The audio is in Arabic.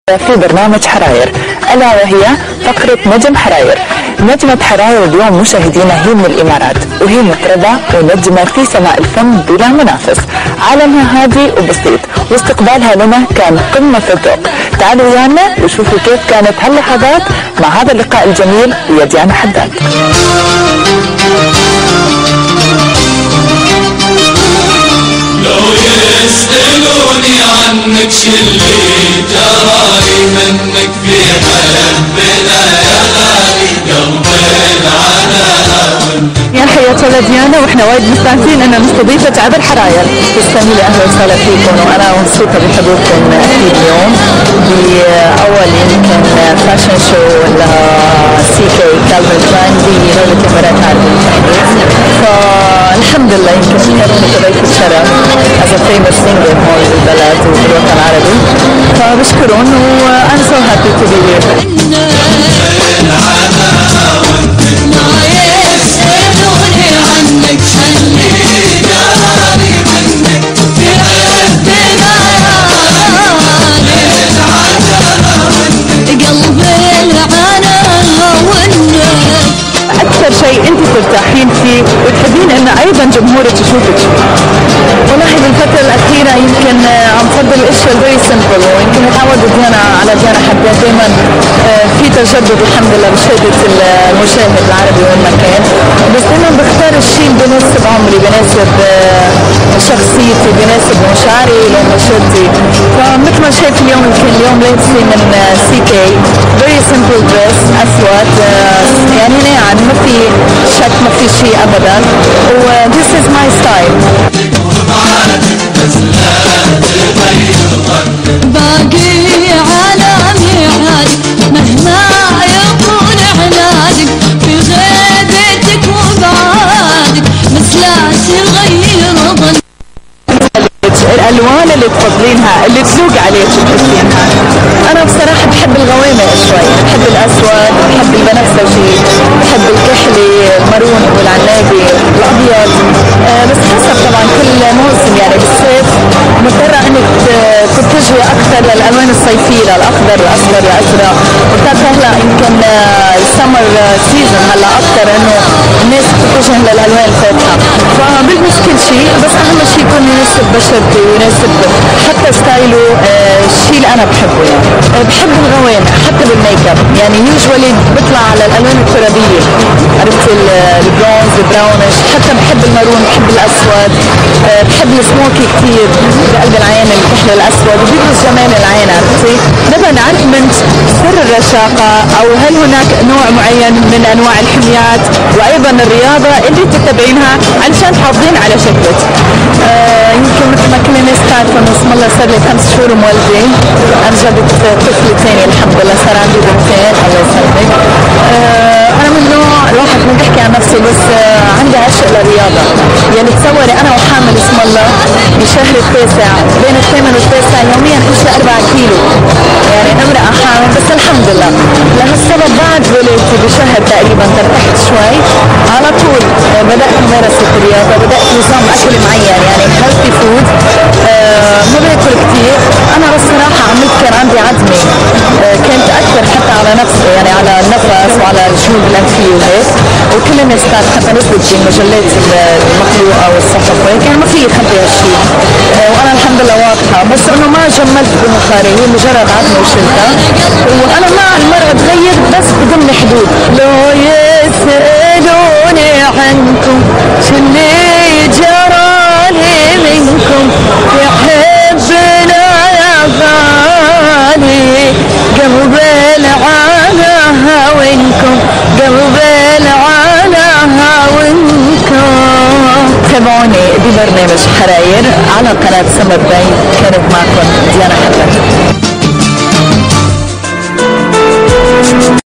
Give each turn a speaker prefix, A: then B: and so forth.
A: في برنامج حراير، ألا وهي فقرة نجم حراير. نجمة حراير اليوم مشاهدينا هي من الإمارات، وهي مطربة ونجمة في سماء الفن بلا منافس. عالمها هادي وبسيط، واستقبالها لنا كان قمة في الذوق. تعالوا ويانا وشوفوا كيف كانت هاللحظات مع هذا اللقاء الجميل ويا ديانا حداد.
B: لو يسألوني عنك شلي جرالي منك في حبنا يا غالي قلب العناوين.
A: يا حياة الله ديانا، واحنا وايد مستانسين ان نستضيفك عبر حراير. تسلمي لي، اهلا وسهلا فيكم، وانا مبسوطه بحضوركم اكيد اليوم باول يمكن فاشن شو CK كالفن كلاين بدولة الامارات العربية المتحدة. فالحمد لله يمكن اختاروني كضيف الشرف as a famous singer هون بالبلد وبالوطن العربي، فبشكرهم وانا so happy to be here. أكثر شيء أنت ترتاحين فيه وتحبين أن أيضا جمهورك يشوفك؟ والله بالفترة الأخيرة يمكن عم فضل الأشياء very simple، ويمكن تعودت ديانا على ديانا حداد دائما في تجدد الحمد لله بشهادة المشاهد العربي وين ما كان، بس دائما بختار الشيء اللي بيناسب عمري، بيناسب شخصيتي، بيناسب مشاعري ومشاهدتي. فمثل ما شايف اليوم يمكن اليوم لابسة من CK very simple dress أسود، يعني يعني ما في شك ما في شيء ابدا، و this is my style.
C: باقي على ميعادك مهما يكون عنادك، في غيبتك وبعادك بس لا تغير ظن.
A: الالوان اللي تفضلينها اللي تذوق عليك تحسينها؟ انا بصراحه بحب الغوامق شوي، بحب الاسود، بحب البنفسجي، بحب الكحلي، المارون والعنابي، الابيض، بس حسب طبعا كل موسم. يعني بالصيف مضطره انك تتجهي اكثر للالوان الصيفيه، للاخضر الاصفر الازرق، وبالتالي هلا يمكن السمر سيزون هلا اكثر انه الناس بتتجه للالوان الفاتحه، فبلبس كل شيء، بس اهم شيء يكون يناسب بشرتي ويناسب حتى ستايله، الشيء اللي انا بحبه. يعني بحب الغوامق حتى بالميك اب، يعني يوجوالي بطلع على الالوان الترابيه، عرفتي البرونز البراونش، حتى بحب المارون، بحب الاسود، بحب السموكي كثير بقلب العين، الكحل الاسود وبيبرز جمال العين. عرفتي نبغى نعرف من سر الرشاقه، او هل هناك نوع معين من انواع الحميات وايضا الرياضه اللي تتبعينها علشان تحافظين على شكلك؟ يمكن مثل ما كل الناس تعرف انه اسم الله صار لي 5 شهور مولده، انجبت طفل ثاني الحمد لله، صار عندي بنتين الله يسلمك. انا من نوع الواحد ما بحكي عن نفسي، بس عندي عشق للرياضه. يعني تصوري انا وحامل اسم الله بشهر التاسع، بين الثامن والتاسع يوميا امشي 4 كيلو، يعني امرأة حامل. بس الحمد لله لهالسبب بعد ولادتي بشهر تقريبا ترتحت شوي، على طول بدأت ممارسة الرياضة، بدأت نظام أكل معين، يعني healthy food، ما باكل كثير. أنا بصراحة عملت كان عندي عزمة كانت أكثر حتى على نفسي، يعني على النفس وعلى الجيوب الأنفية وهيك، وكل الناس بتعرف حتى نزلت بالمجلات المقروءة والصحف وهيك، يعني ما في يخبي هالشيء، وأنا الحمد لله واضحة، بس إنه ما جملت بمخاري، هي مجرد عزمة وشلتها، وأنا مع المرأة تغير بس بضمن حدود. لو يسألوني عنكم شلي جرالي منكم، يحبنا يا غالي قلب العانى وينكم، قلب العانى وينكم. تابعوني ببرنامج حراير على قناة سمر باي، كانت معكم ديانا حداد.